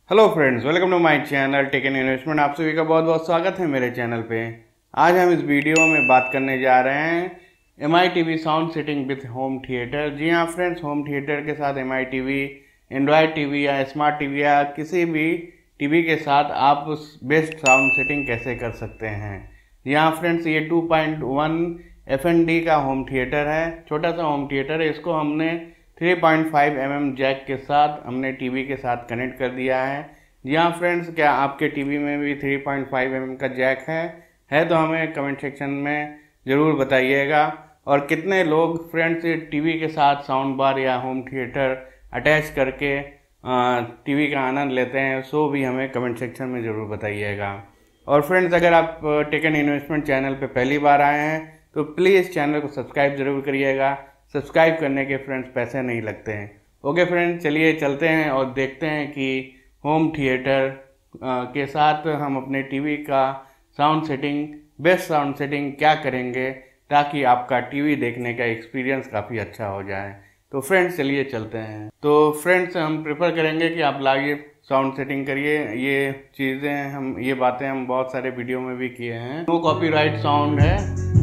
Hello friends, welcome to my channel tech N investment. आप सभी का बहुत बहुत स्वागत है मेरे चैनल पे। आज हम इस वीडियो में बात करने जा रहे हैं MI TV sound setting with home theatre. जी हाँ फ्रेंड्स, होम थिएटर के साथ MI TV, एंड्रॉयड टीवी या स्मार्ट टीवी या किसी भी टीवी के साथ आप बेस्ट साउंड सेटिंग कैसे कर सकते हैं। जी हाँ फ्रेंड्स, ये 2.1 FND का होम थिएटर है, छोटा सा होम थिएटर है। इसको हमने 3.5 mm जैक के साथ हमने टीवी के साथ कनेक्ट कर दिया है। जी हाँ फ्रेंड्स, क्या आपके टीवी में भी 3.5 mm का जैक है तो हमें कमेंट सेक्शन में ज़रूर बताइएगा। और कितने लोग फ्रेंड्स टीवी के साथ साउंड बार या होम थिएटर अटैच करके टीवी का आनंद लेते हैं, सो भी हमें कमेंट सेक्शन में ज़रूर बताइएगा। और फ्रेंड्स, अगर आप टेक एन इन्वेस्टमेंट चैनल पे पहली बार आए हैं तो प्लीज़ चैनल को सब्सक्राइब ज़रूर करिएगा। सब्सक्राइब करने के फ्रेंड्स पैसे नहीं लगते हैं। ओके फ्रेंड्स, चलिए चलते हैं और देखते हैं कि होम थिएटर के साथ हम अपने टीवी का sound setting, best sound setting क्या करेंगे ताकि आपका टीवी देखने का एक्सपीरियंस काफ़ी अच्छा हो जाए। तो फ्रेंड्स चलिए चलते हैं। तो फ्रेंड्स, हम प्रेफर करेंगे कि आप लाइव साउंड सेटिंग करिए। ये बातें हम बहुत सारे वीडियो में भी किए हैं। नो कॉपीराइट साउंड है।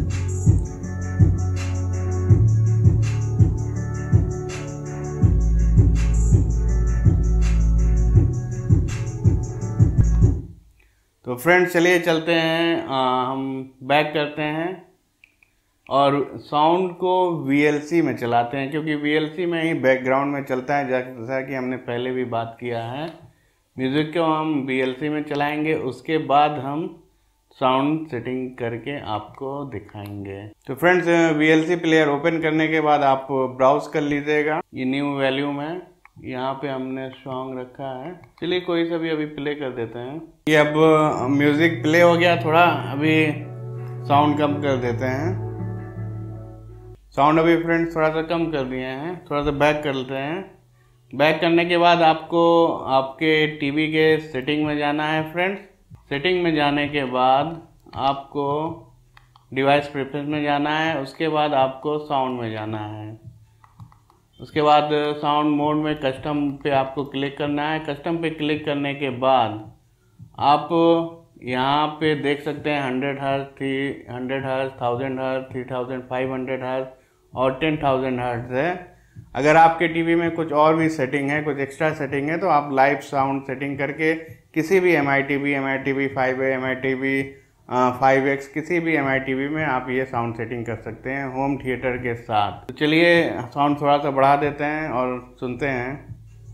तो फ्रेंड्स चलिए चलते हैं, हम बैक करते हैं और साउंड को VLC में चलाते हैं, क्योंकि VLC में ही बैकग्राउंड में चलता है। जैसा कि हमने पहले भी बात किया है, म्यूज़िक को हम VLC में चलाएंगे, उसके बाद हम साउंड सेटिंग करके आपको दिखाएंगे। तो फ्रेंड्स, VLC प्लेयर ओपन करने के बाद आप ब्राउज कर लीजिएगा। ये न्यू वॉल्यूम है, यहाँ पे हमने सॉन्ग रखा है। चलिए कोई सा भी अभी प्ले कर देते हैं। ये अब म्यूजिक प्ले हो गया, थोड़ा अभी साउंड कम कर देते हैं। साउंड अभी फ्रेंड्स थोड़ा सा कम कर दिए हैं, थोड़ा सा बैक कर लेते हैं। बैक करने के बाद आपको आपके टीवी के सेटिंग में जाना है फ्रेंड्स। सेटिंग में जाने के बाद आपको डिवाइस प्रेफरेंस में जाना है, उसके बाद आपको साउंड में जाना है। उसके बाद साउंड मोड में कस्टम पे आपको क्लिक करना है। कस्टम पे क्लिक करने के बाद आप यहाँ पे देख सकते हैं 100 हर्ट्ज, 300 हर्ट्ज, 1000 हर्ट्ज, 3500 हर्ट्ज और 10,000 हर्ट्ज है। अगर आपके टीवी में कुछ और भी सेटिंग है, कुछ एक्स्ट्रा सेटिंग है, तो आप लाइव साउंड सेटिंग करके किसी भी MI TV 5A, MI TV 5X, किसी भी MI TV में आप ये साउंड सेटिंग कर सकते हैं होम थिएटर के साथ। तो चलिए साउंड थोड़ा सा बढ़ा देते हैं और सुनते हैं।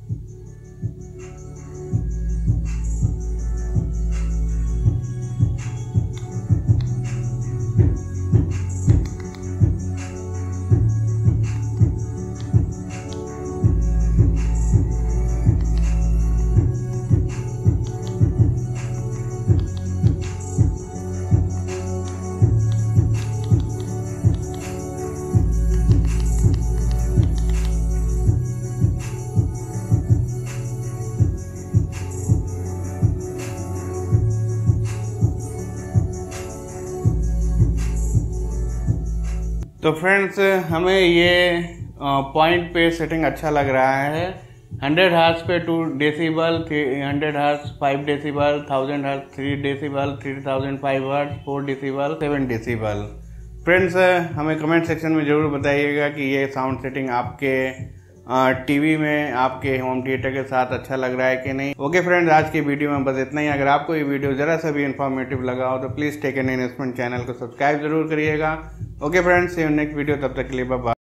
तो फ्रेंड्स, हमें ये पॉइंट पे सेटिंग अच्छा लग रहा है। 100 हर्ट्ज पे 2 decibel, 300 hertz 5 decibel, 1000 hertz 3 decibel, 3005 hertz 4 decibel, 7 decibel. Friends, हमें कमेंट सेक्शन में ज़रूर बताइएगा कि ये साउंड सेटिंग आपके टीवी में, आपके होम थिएटर के साथ अच्छा लग रहा है कि नहीं। ओके फ्रेंड्स, आज की वीडियो में बस इतना ही। अगर आपको ये वीडियो ज़रा सा भी इन्फॉर्मेटिव लगा हो तो please tech N investment channel को सब्सक्राइब जरूर करिएगा। Okay friends, see you next video. तब तक के लिए बाय बाय।